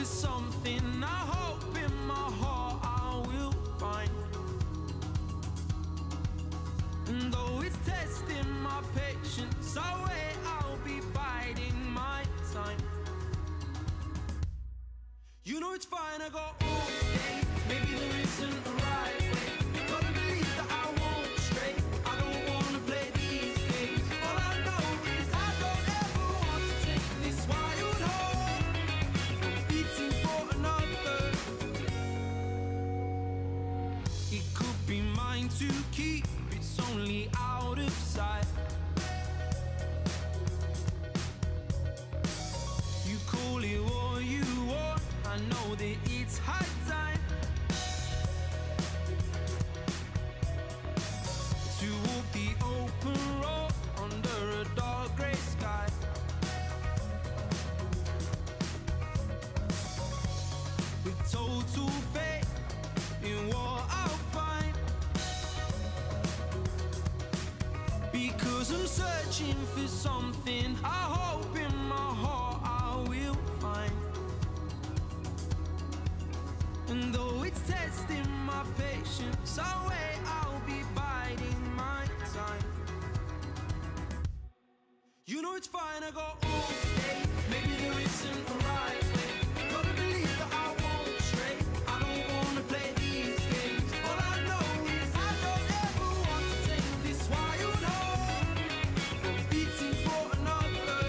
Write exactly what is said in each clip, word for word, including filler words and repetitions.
for something I hope in my heart I will find. And though it's testing my patience, I wait, I'll be biding my time. You know it's fine, I got all day. Maybe there isn't a right way. Gotta believe that I won't stray. I don't wanna play these games. All I know is I don't ever want to take this wild heart from beating for another. It could be mine to keep, it's only out of sight. You call it what you want, I know that it's high time to walk the open road under a dark grey sky. With total faith in what I'll find, because I'm searching for something I hope in my heart I will find. And though it's testing my patience, I wait, I'll be biding my time. You know it's fine, I got all day. Maybe there isn't a right way. Gotta believe that I won't stray. I don't wanna play these games. All I know is I don't ever want to take this wild heart from beating for another.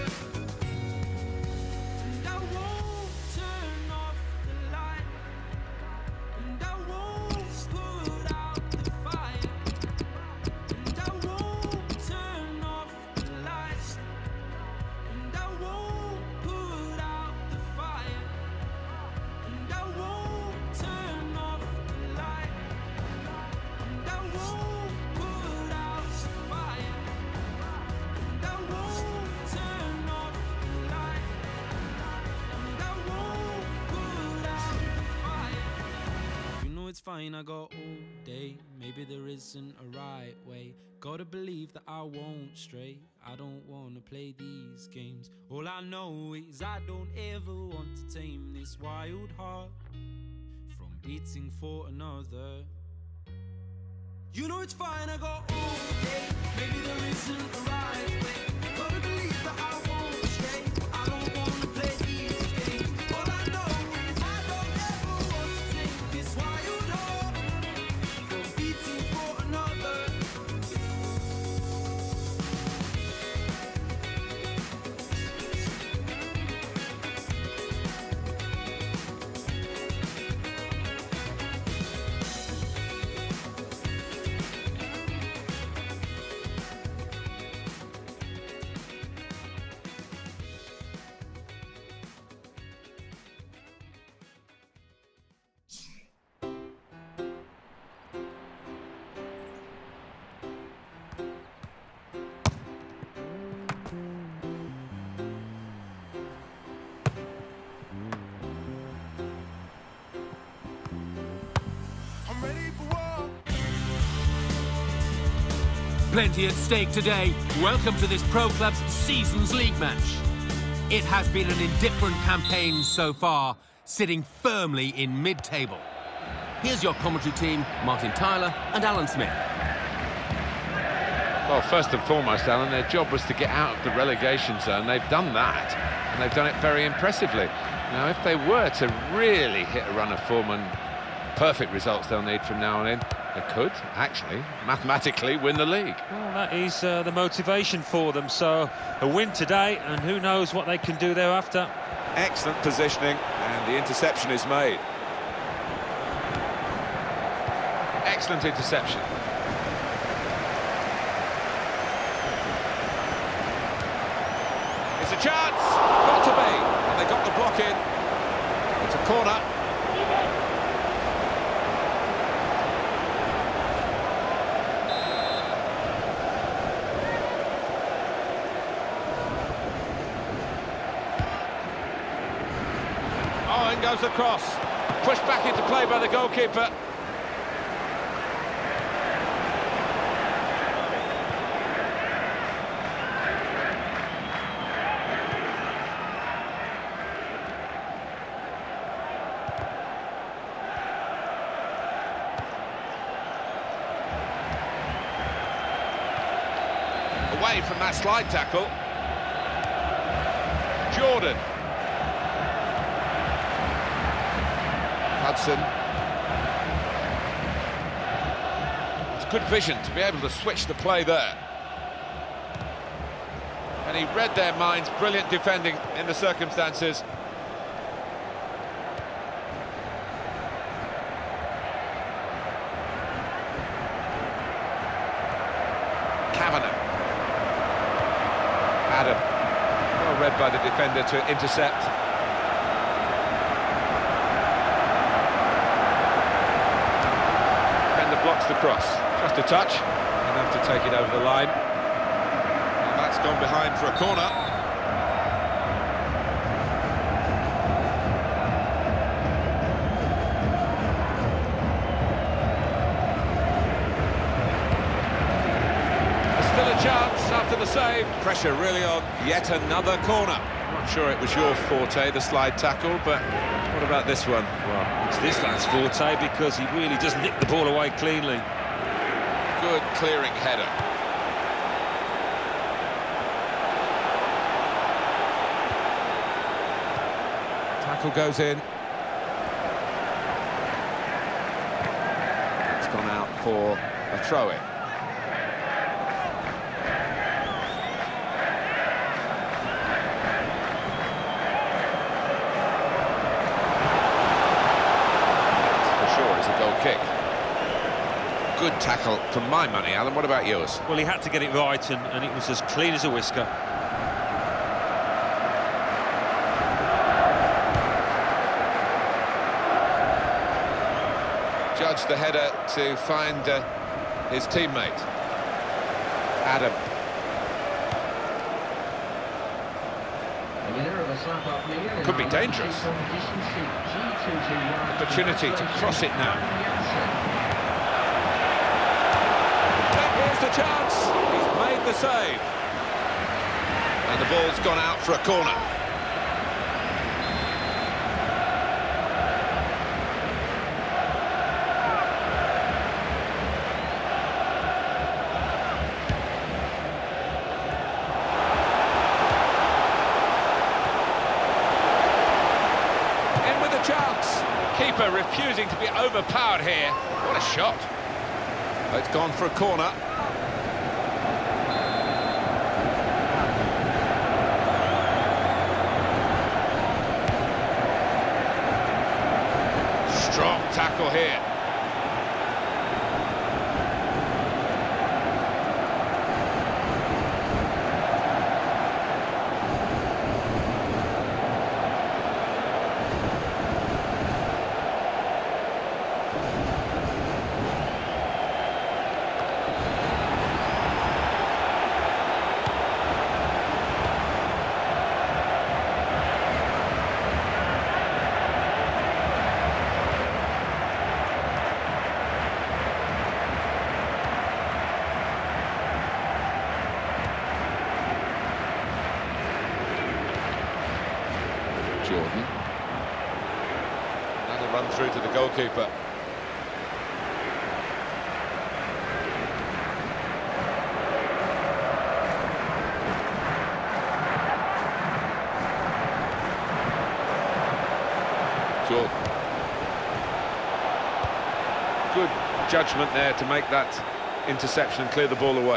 And I won't turn off the light, and I won't put out the fire, and I won't turn off the lights, and I won't put out the fire, and I won't turn off the light, and I won't put out the fire, and I won't turn off the light, and I won't put out the fire. You know it's fine, I got all day. Maybe there isn't a right way. Gotta believe that I won't stray. I don't wanna play these games. All I know is I don't ever want to tame this wild heart from beating for another. You know it's fine, I got all day. Maybe there isn't a right way. Gotta believe that I won't stray. I don't wanna play these games. All I know is I don't ever want to take this wild heart from beating for another. I'm ready for war. Plenty at stake today. Welcome to this Pro Club's Seasons League match. It has been an indifferent campaign so far, sitting firmly in mid-table. Here's your commentary team, Martin Tyler and Alan Smith. Well, first and foremost, Alan, their job was to get out of the relegation zone. They've done that, and they've done it very impressively. Now, if they were to really hit a run of form and perfect results they'll need from now on in, they could, actually, mathematically win the league. Well, that is uh, the motivation for them. So, a win today, and who knows what they can do thereafter. Excellent positioning, and the interception is made. Excellent interception. It's a chance! Got to be! And they got the block in. It's a corner. Oh, in goes the cross. Pushed back into play by the goalkeeper. save from that slide tackle. Jordan. Hudson. It's good vision to be able to switch the play there. And he read their minds, brilliant defending in the circumstances. Kavanagh. Adam. Well read by the defender to intercept. Defender blocks the cross. Just a touch. Enough to take it over the line. And that's gone behind for a corner. Still a chance after the save. Pressure really on yet another corner. I'm not sure it was your forte, the slide tackle, but what about this one? Well, it's this lad's forte because he really does nick the ball away cleanly. Good clearing header. Tackle goes in. It's gone out for a throw-in. Kick. Good tackle for my money, Alan. What about yours? Well, he had to get it right, and, and it was as clean as a whisker. Judge the header to find uh, his teammate. Adam. Could be dangerous. Opportunity to cross it now. Here's the chance. He's made the save. And the ball's gone out for a corner. Chance. Keeper refusing to be overpowered here. What a shot. It's gone for a corner. Strong tackle here. Jordan. Another run through to the goalkeeper. Jordan. Good judgment there to make that interception and clear the ball away.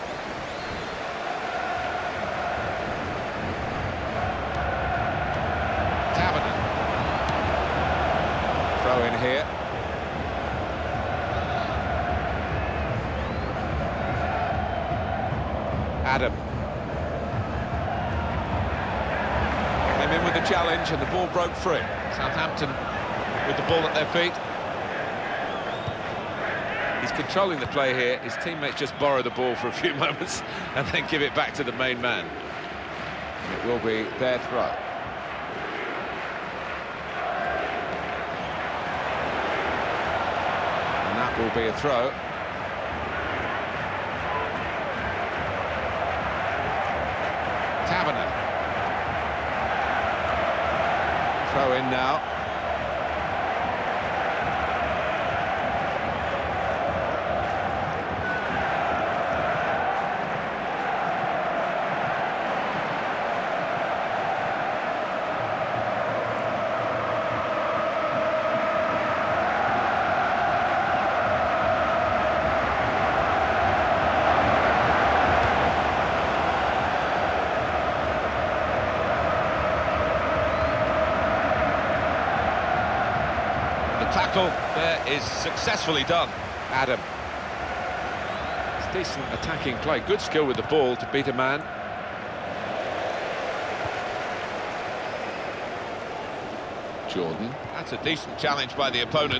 Throw in here. Adam. Came in with the challenge and the ball broke free. Southampton with the ball at their feet. He's controlling the play here. His teammates just borrow the ball for a few moments and then give it back to the main man. It will be their throw. Will be a throw. Kavanagh. Throw in now. tackle there is successfully done. Adam. It's decent attacking play. Good skill with the ball to beat a man. Jordan. That's a decent challenge by the opponent.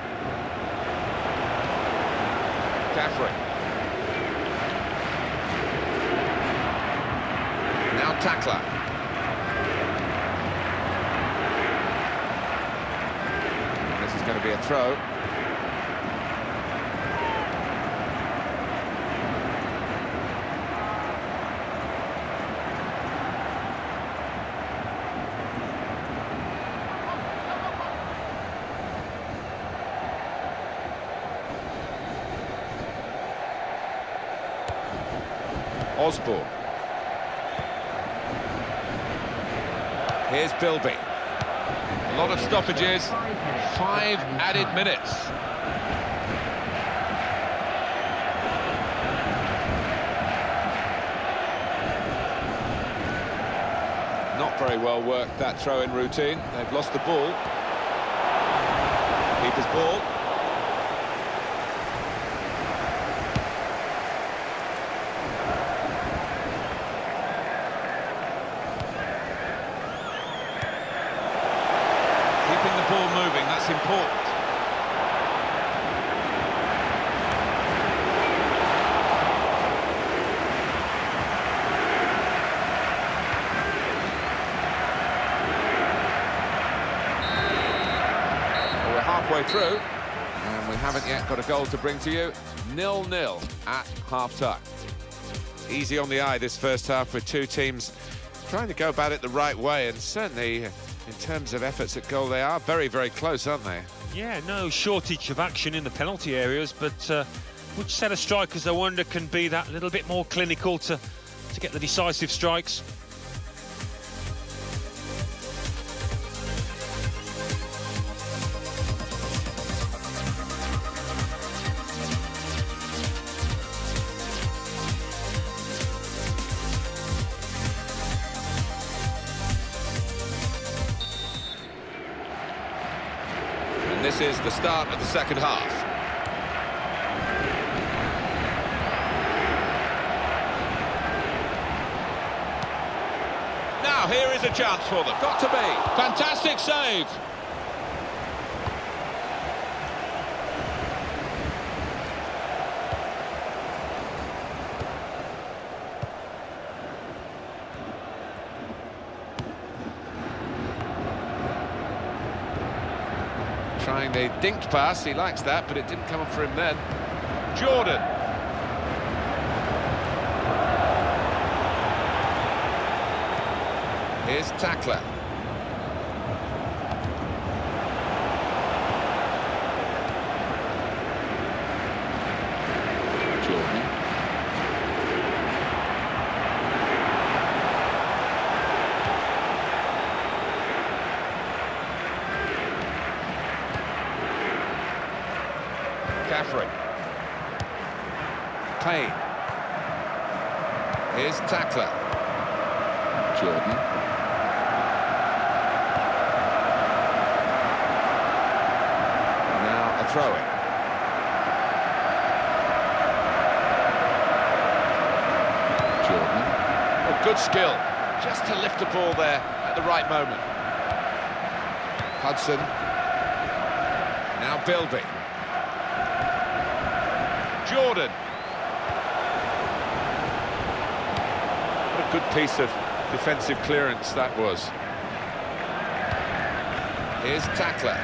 Caffrey. Now tackler. This is going to be a throw. Osborne. Here's Bilby. A lot of stoppages, five added minutes. Not very well worked, that throw-in routine. They've lost the ball. Keeper's ball. Keeping the ball moving, that's important. Well, we're halfway through, and we haven't yet got a goal to bring to you. nil nil at half-time. Easy on the eye this first half, with two teams trying to go about it the right way, and certainly in terms of efforts at goal, they are very, very close, aren't they? Yeah, no shortage of action in the penalty areas, but uh, which set of strikers, I wonder, can be that little bit more clinical to, to get the decisive strikes? This is the start of the second half. Now here is a chance for them. Got to be. Fantastic save. Trying a dinked pass, he likes that, but it didn't come up for him then. Jordan. Here's tackler. Jordan. Caffrey. Payne. Here's tackler. Jordan. Now a throw-in. Jordan. Oh, good skill. Just to lift the ball there at the right moment. Hudson. Now Bilby. Jordan. What a good piece of defensive clearance that was. Here's tackler.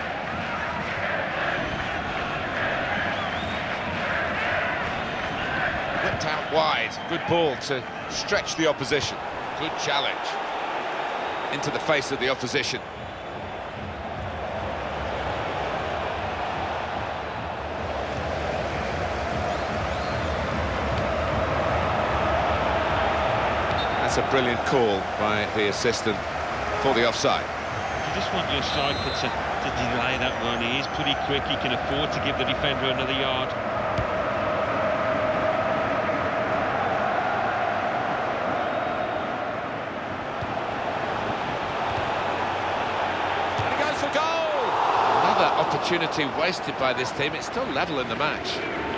Whipped out wide. Good ball to stretch the opposition. Good challenge. Into the face of the opposition. That's a brilliant call by the assistant for the offside. You just want your striker to, to delay that run. He is pretty quick, he can afford to give the defender another yard. And he goes for goal! Another opportunity wasted by this team. It's still level in the match.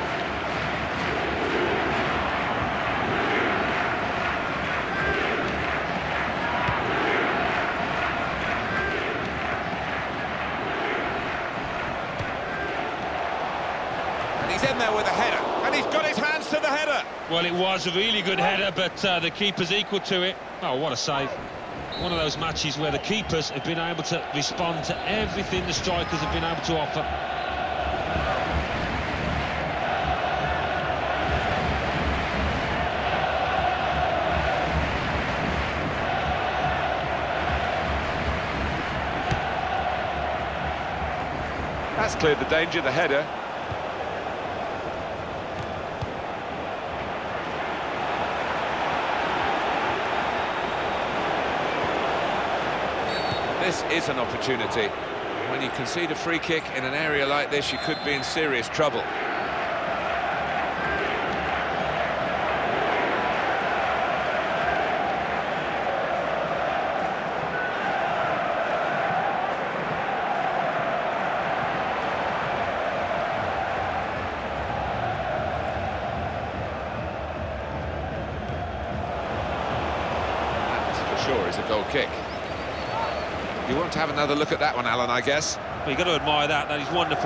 And he's in there with a header, and he's got his hands to the header. Well, it was a really good header, but uh, the keeper's equal to it. Oh, what a save. One of those matches where the keepers have been able to respond to everything the strikers have been able to offer. That's cleared the danger, the header. This is an opportunity. When you concede a free kick in an area like this, you could be in serious trouble. That, for sure, is a goal kick. You want to have another look at that one, Alan, I guess. Well, you've got to admire that. That is wonderful.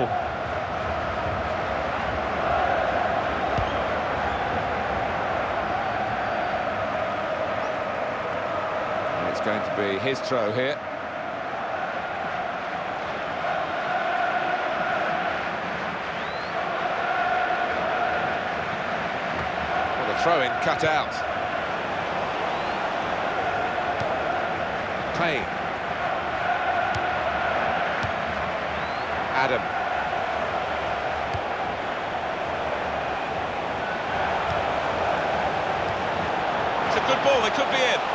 And it's going to be his throw here. Well, the throw-in cut out. Payne. Adam. It's a good ball, they could be in.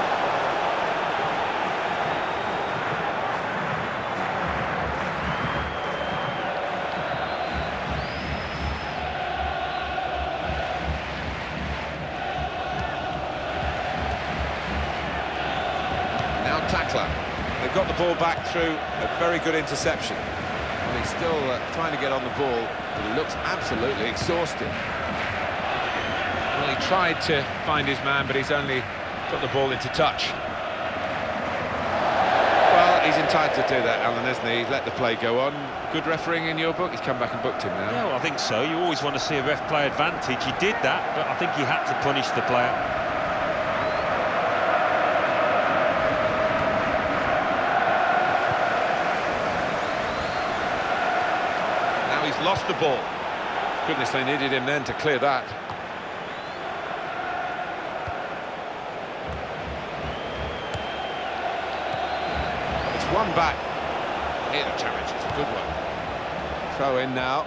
Now Tackler. They've got the ball back through a very good interception. He's still uh, trying to get on the ball, but he looks absolutely exhausted. Well, he tried to find his man, but he's only got the ball into touch. Well, he's entitled to do that, Alan, isn't he? He's let the play go on. Good refereeing in your book. He's come back and booked him now. Yeah, well, I think so. You always want to see a ref play advantage. He did that, but I think he had to punish the player. He's lost the ball. Goodness, they needed him then to clear that. It's one back. Here the challenge is a good one. Throw in now.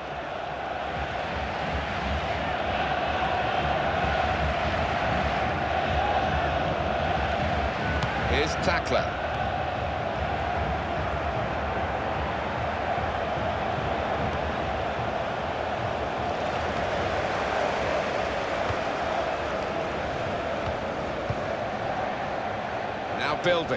Here's Tackler. Now Bilby.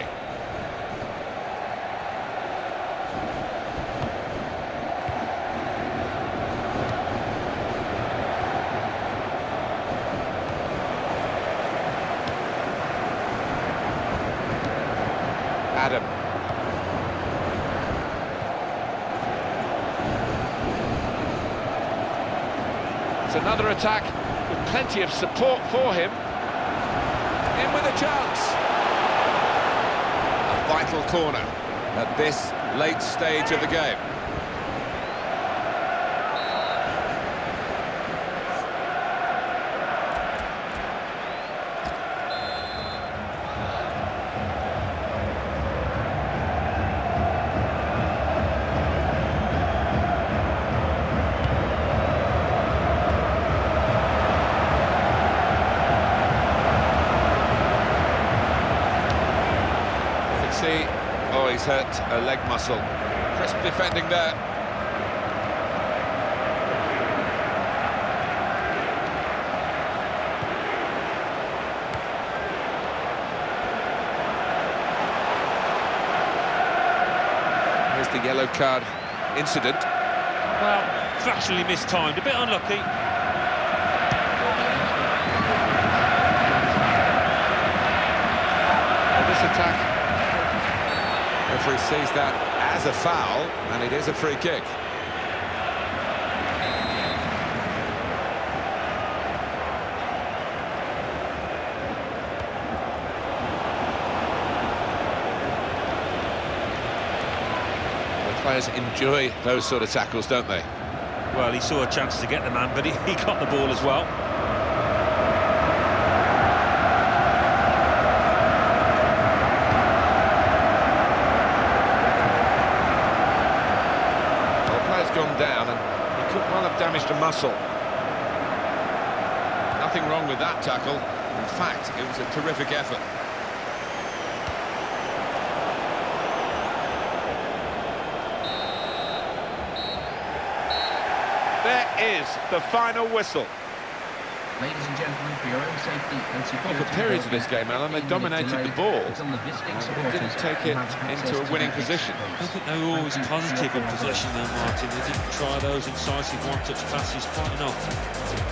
Adam. It's another attack with plenty of support for him. In with a chance. A vital corner at this late stage of the game. Oh, he's hurt a leg muscle. Crisp defending there. Here's the yellow card incident. Well, fractionally mistimed, a bit unlucky. Well, this attack, referee sees that as a foul, and it is a free kick. Players enjoy those sort of tackles, don't they? Well, he saw a chance to get the man, but he, he got the ball as well. Well, the player's gone down, and he could well have damaged a muscle. Nothing wrong with that tackle. In fact, it was a terrific effort. There is the final whistle. Ladies and gentlemen, for your own safety and security... Well, for periods of this game, Alan, they dominated the ball. They didn't take it into a winning position. I don't think they were always positive in possession though, Martin. They didn't try those incisive one-touch passes quite enough.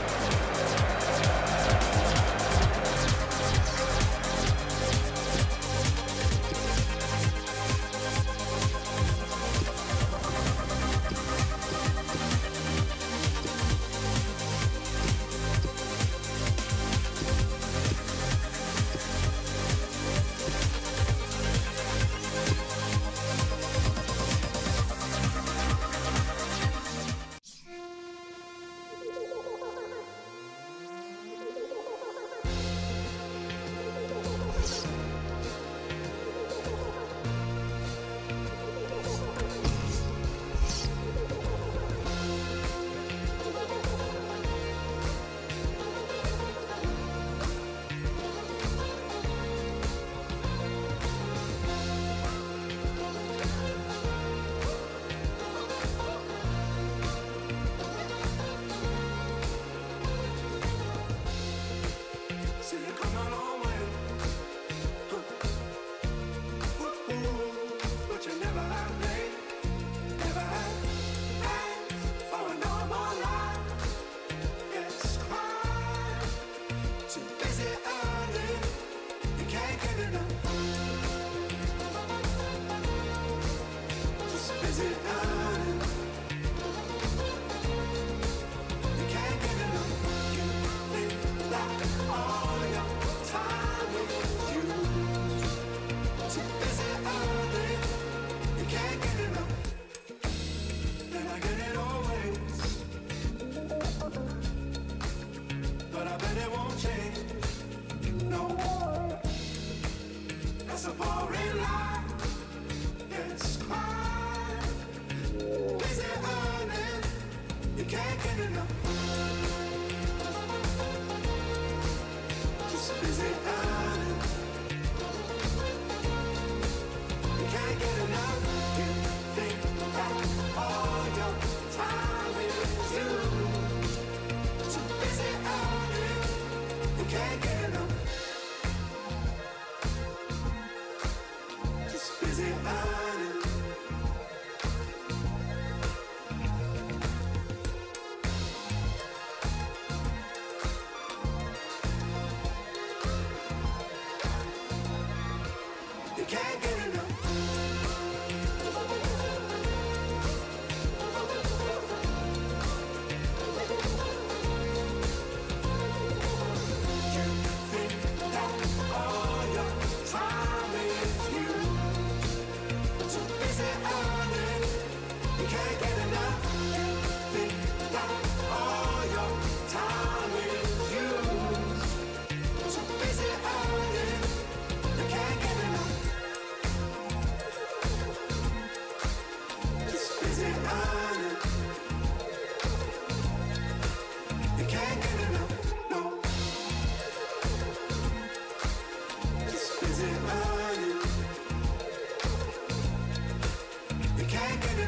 Can't get